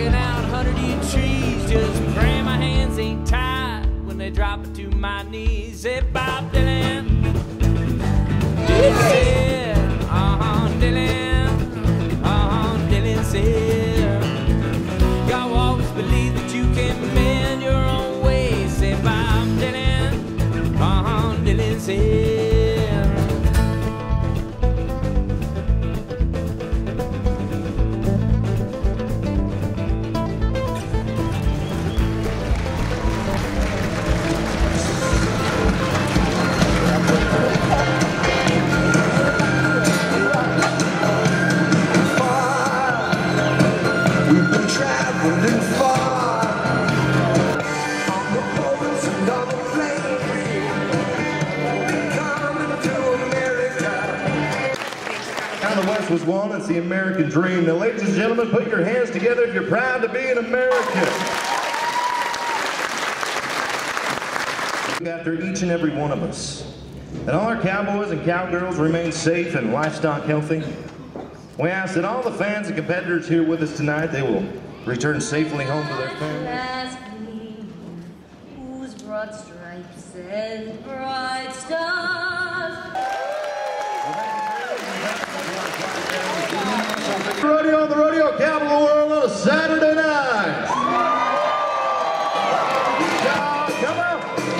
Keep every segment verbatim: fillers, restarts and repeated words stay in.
knocking out hundred-year trees, just praying my hands ain't tied when they drop it to my knees. Say, Bob Dylan, Dylan said, uh-huh, Dylan, uh-huh, Dylan said, y'all always believe that you can mend your own ways. Say, Bob Dylan, uh-huh, Dylan said. The West was won. It's the American dream. Now, ladies and gentlemen, put your hands together if you're proud to be an American. After each and every one of us, that all our cowboys and cowgirls remain safe and livestock healthy. We ask that all the fans and competitors here with us tonight, they will return safely home to their families. Whose broad stripes and bright stars. Rodeo on the rodeo capital world on a Saturday night. Come on.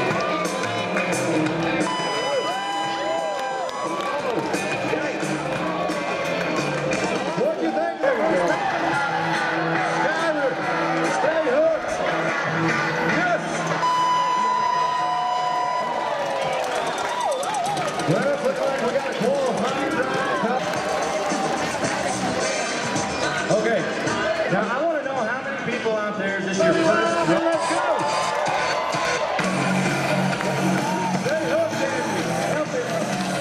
What do you think? Skyler, stay hooked. Yes. Well, it's looking like we got a qualifying drive. Okay, now I want to know how many people out there is this your first run? Let's go! Stay hooked, Andy. Help it.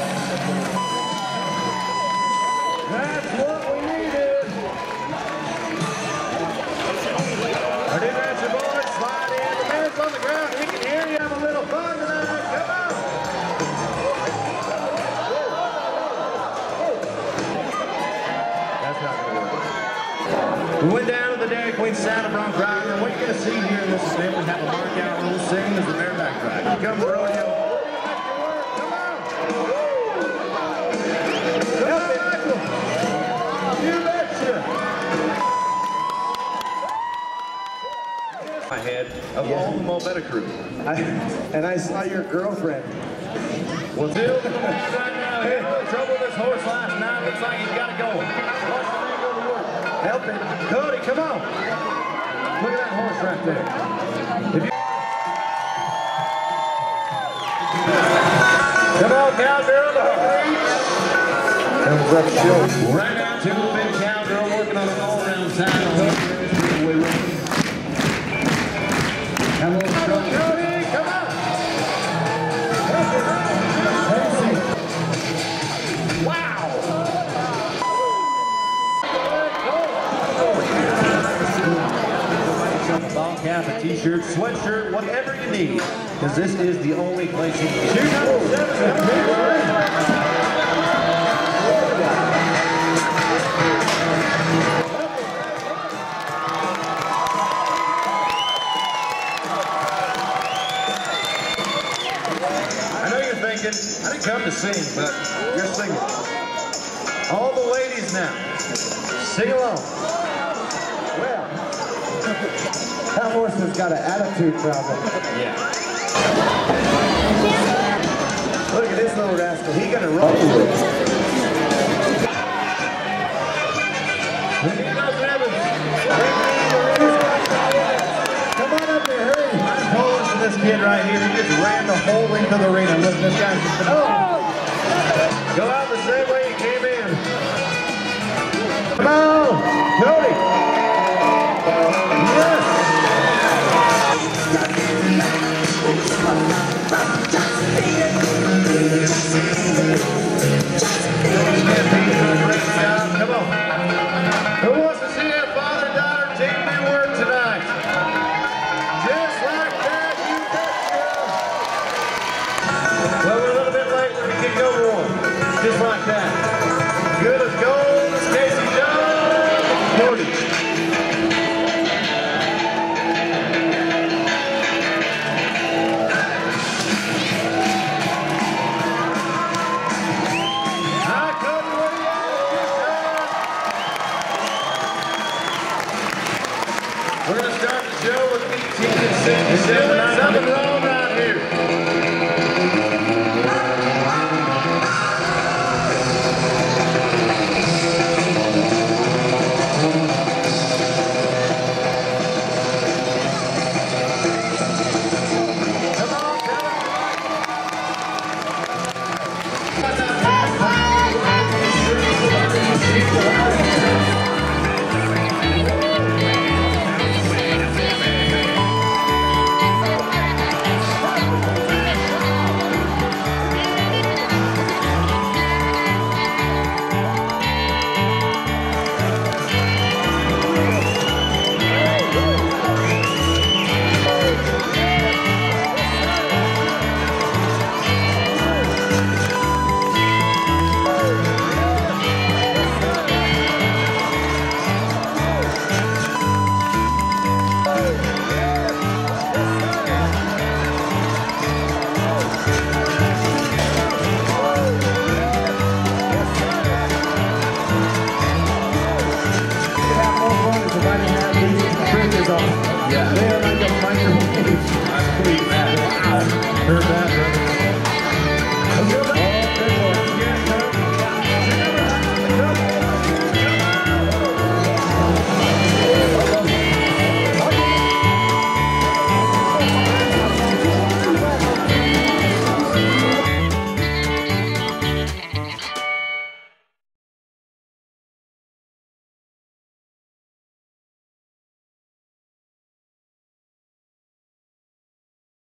That's what we needed. Our new rancher boys, slide in. The man's on the ground. He can hear you. Have a little fun tonight. Come on. That's not going to work. We went down to the Dairy Queen Santa Bronx Rocker, and what you're going to see here in this event, we have a mark-out rule, same as the bareback track. Here comes the rodeo. Come on! Come on, Michael! You betcha! My head of all the Mobetta crew. I, and I saw your girlfriend. Well, Bill, come on right now. Hey, no trouble with this horse last night. Looks like he's got to go. Help it. Cody, come on. Look at that horse right there. If you... Come on, cowgirl, the hook reach. Right now, to the big cowgirl working on an all-around side on hook. Come on, Cody, come on. Wow. Ball cap, a t-shirt, sweatshirt, whatever you need, because this is the only place you can shoot. I know you're thinking, I didn't come to sing, but you're singing. All the ladies now, sing along. Well, that horse has got an attitude problem. Yeah. Look at this little rascal. He gonna roll with it. Come on up there, hurry. I'm calling for this kid right here. He just ran the whole length of the arena. Look, this guy's just been, oh! Go out the same way you came in. Come on, Cody. Yes. Come on. Who wants to see their father and daughter team do work tonight? Just like that, you betcha. Well, we're a little bit late. Let me kick over one. Just like that. We're going to start the show with eighteen seventy-seven. Something wrong right here. Yeah. They're like a microwave. Wow. Heard that, right?